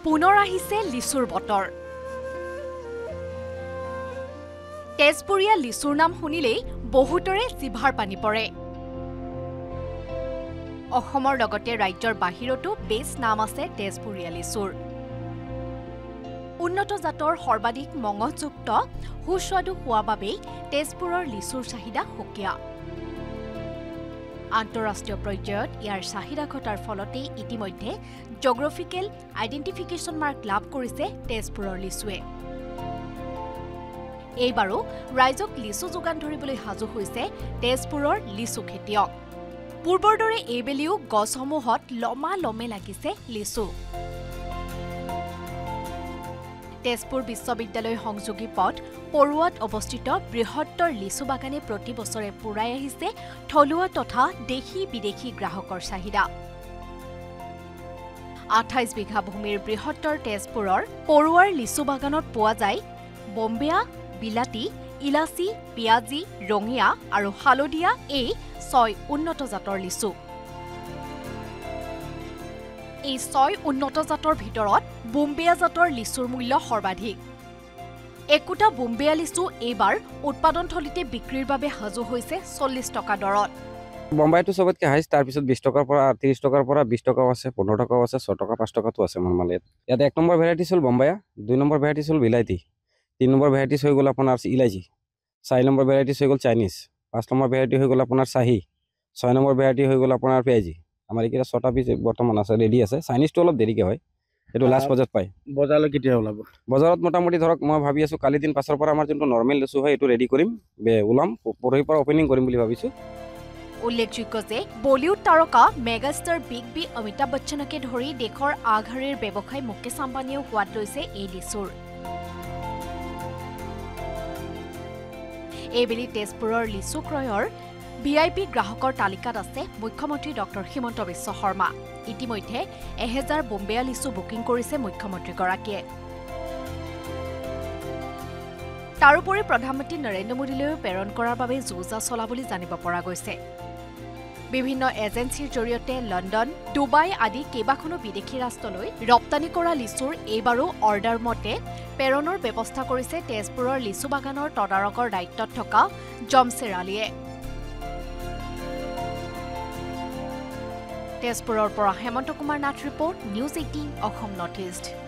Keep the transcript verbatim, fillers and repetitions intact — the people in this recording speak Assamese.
পুনৰ আহিছে লিচুৰ বতৰ। তেজপুৰীয়া লিচুৰ নাম শুনিলেই বহুতৰে জিভাৰ পানী পৰে। অসমৰ লগতে ৰাজ্যৰ বাহিৰতো বেছ নাম আছে তেজপুৰীয়া লিচুৰ। উন্নত জাতৰ সৰ্বাধিক মঙহযুক্ত সুস্বাদু হোৱা বাবেই তেজপুৰৰ লিচুৰ চাহিদা সুকীয়া। আন্তঃৰাষ্ট্ৰীয় পৰ্যায়ত ইয়াৰ চাহিদা ঘটাৰ ফলতে ইতিমধ্যে জিঅ'গ্ৰাফিকেল আইডেণ্টিফিকেশ্যন মাৰ্ক লাভ কৰিছে তেজপুৰৰ লিচুৱে। এইবাৰো ৰাইজক লিচু যোগান ধৰিবলৈ সাজু হৈছে তেজপুৰৰ লিচু খেতিয়ক। পূৰ্বৰ দৰে এইবেলিও গছসমূহত লমা লমে লাগিছে লিচু। তেজপুৰ বিশ্ববিদ্যালয় সংযোগী পথ পৰুৱাত অৱস্থিত বৃহত্তৰ লিচু বাগানে প্ৰতি বছৰে পূৰাই আহিছে থলুৱা তথা দেশী বিদেশী গ্ৰাহকৰ চাহিদা। আঠাইছ বিঘা ভূমিৰ বৃহত্তৰ তেজপুৰৰ পৰুৱাৰ লিচু বাগানত পোৱা যায় বম্বেয়া, বিলাতী, ইলাচি, পিয়াজী, ৰঙিয়া আৰু হালধীয়া এই ছয় উন্নত জাতৰ লিচু। এই ছয় উন্নত জাতৰ ভিতৰত বোম্বেয়া জাতৰ লিচুৰ মূল্য সৰ্বাধিক। একোটা বোম্বেয়া লিচু এইবাৰ উৎপাদনথলীতে বিক্ৰীৰ বাবে সাজু হৈছে চল্লিছ টকা দৰত। বম্বাইটো চবতকে হাইষ্ট, তাৰপিছত বিশ টকাৰ পৰা ত্ৰিছ টকাৰ পৰা বিশ টকাও আছে, পোন্ধৰ টকাও আছে, ছয় টকা পাঁচ টকাতো আছে মোৰ মালে। ইয়াত এক নম্বৰ ভেৰাইটিছ হ'ল বম্বায়া, দুই নম্বৰ ভেৰাইটিছ হ'ল বিলাইতী, তিন নম্বৰ ভেৰাইটিছ হৈ গ'ল আপোনাৰ ইলাচি, চাৰি নম্বৰ ভেৰাইটিছ হৈ গ'ল চাইনিজ, পাঁচ নম্বৰ ভেৰাইটি হৈ গ'ল আপোনাৰ চাহী, ছয় নম্বৰ ভেৰাইটি হৈ গ'ল আপোনাৰ পিয়াজি। আমাৰ এইকেইটা ছটা পিচ বৰ্তমান আছে, ৰেডি আছে। চাইনিজটো অলপ দেৰিকৈ হয়, সেইটো লাষ্ট বজাৰত পায়। বজাৰলৈ কেতিয়া ওলাব? বজাৰত মোটামুটি ধৰক মই ভাবি আছোঁ কালি দিন পাছৰ পৰা আমাৰ যোনটো নৰ্মেল লিচু হয় এইটো ৰেডি কৰিম, ওলাম, পৰহিৰ পৰা অপেনিং কৰিম বুলি ভাবিছোঁ। উল্লেখযোগ্য যে বলিউড তাৰকা মেগাষ্টাৰ বিগ বি অমিতাভ বচ্চনকে ধৰি দেশৰ আগশাৰীৰ ব্যৱসায়ী মুকেশ আম্বানীয়েও সোৱাদ লৈছে এই লিচুৰ। এইবেলি তেজপুৰৰ লিচু ক্ৰয়ৰ ভি আই পি গ্ৰাহকৰ তালিকাত আছে মুখ্যমন্ত্ৰী ডক্টৰ হিমন্ত বিশ্ব শৰ্মা। ইতিমধ্যে এহেজাৰ বোম্বেয়া লিচু বুকিং কৰিছে মুখ্যমন্ত্ৰীগৰাকীয়ে। তাৰোপৰি প্ৰধানমন্ত্ৰী নৰেন্দ্ৰ মোদীলৈও প্ৰেৰণ কৰাৰ বাবে যোজা চলা বুলি জানিব পৰা গৈছে। বিভিন্ন এজেঞ্চিৰ জৰিয়তে লণ্ডন, ডুবাই আদি কেইবাখনো বিদেশী ৰাষ্ট্ৰলৈ ৰপ্তানি কৰা লিচুৰ এইবাৰো অৰ্ডাৰ মতে প্ৰেৰণৰ ব্যৱস্থা কৰিছে তেজপুৰৰ লিচু বাগানৰ তদাৰকৰ দায়িত্বত থকা জমছেৰ আলীয়ে। তেজপুৰৰ পৰা Hemanta Kumar Nath report, news eighteen Assam north east.